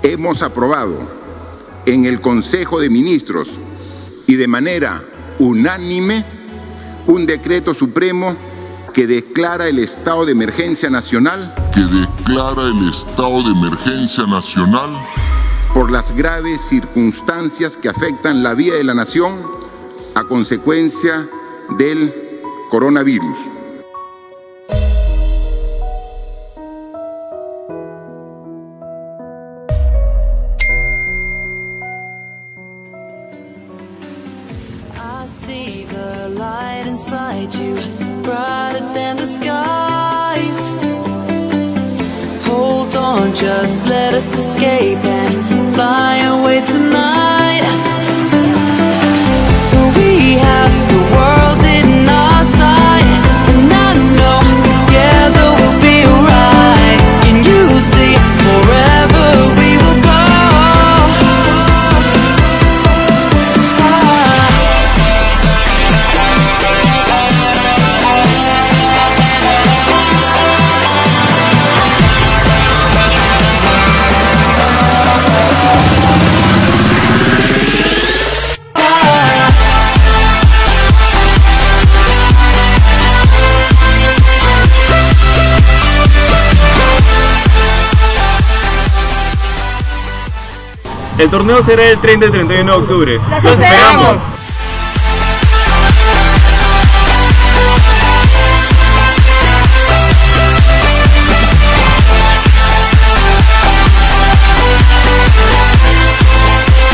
hemos aprobado en el Consejo de Ministros y de manera unánime un decreto supremo que declara el estado de emergencia nacional. Por las graves circunstancias que afectan la vida de la nación a consecuencia del coronavirus. I see the light inside you, brighter than the skies. Hold on, just let us escape and fly away tonight. We have the world in our sight, and I know together we'll be alright. Can you see forever we will go? El torneo será el 30 y 31 de octubre. ¡Los esperamos!